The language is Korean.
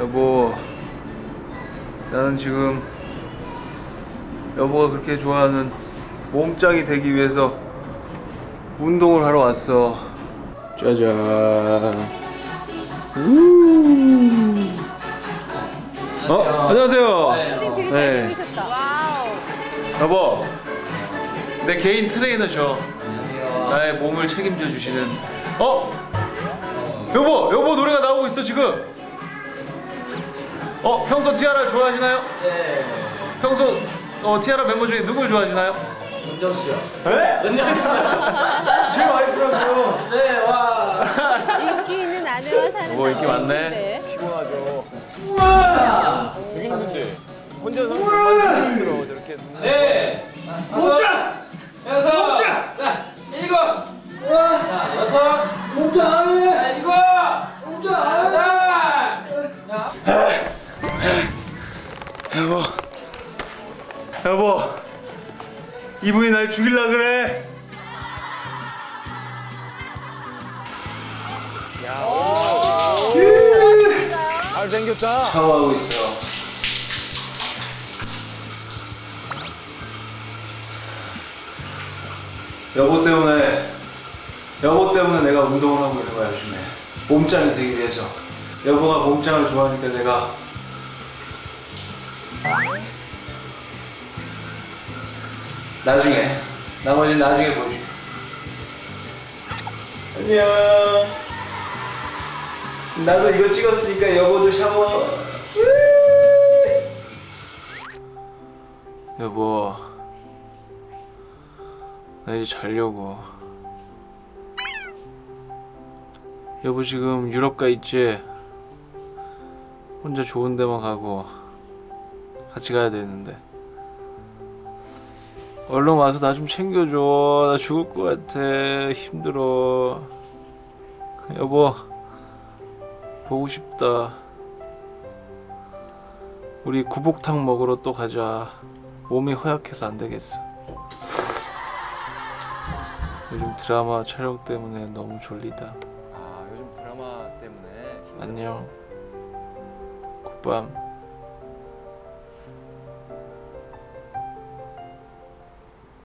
여보, 나는 지금 여보가 그렇게 좋아하는 몸짱이 되기 위해서 운동을 하러 왔어. 짜잔. 안녕하세요. 되게 네. 잘생기셨다. 와우. 여보, 내 개인 트레이너셔. 나의 몸을 책임져 주시는. 여보 노래가 나오고 있어 지금. 평소 티아라 좋아하시나요? 네. 평소 티아라 멤버 중에 누굴 좋아하시나요? 은정 씨요. 에? 은정 씨. 제 와이프라고요. 네, 와. 인기 있는 아내와 사는 여보 인기 남자 많네. 있는데. 피곤하죠. 우와. 되게 힘든데. 혼자서 정말 힘들어 저렇게. 네. 목장. 여섯. 목장. 자, 일곱. 자, 여섯. 목장 안 해. 자, 일곱. 목장 안 해. 여보, 이분이 날 죽일라 그래. 잘생겼다. 샤워하고 있어요. 여보 때문에 내가 운동을 하고 있는 거야 요즘에. 몸짱이 되기 위해서. 여보가 몸짱을 좋아하니까 내가 나머지는 나중에 보여줄게. 안녕. 나도 이거 찍었으니까 여보도 샤워. 여보, 나 이제 자려고. 여보 지금 유럽 가 있지? 혼자 좋은 데만 가고 같이 가야 되는데 얼른 와서 나 좀 챙겨줘. 나 죽을 것 같아. 힘들어. 여보 보고 싶다. 우리 구복탕 먹으러 또 가자. 몸이 허약해서 안 되겠어. 요즘 드라마 촬영 때문에 너무 졸리다. 아 요즘 드라마 때문에. 안녕. 굿밤.